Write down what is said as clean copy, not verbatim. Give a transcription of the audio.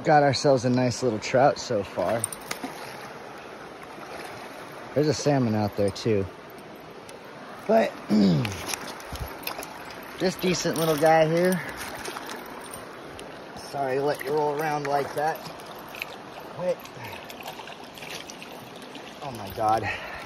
got ourselves a nice little trout so far. There's a salmon out there too. But just decent little guy here. Sorry to let you roll around like that. Wait. Oh my God.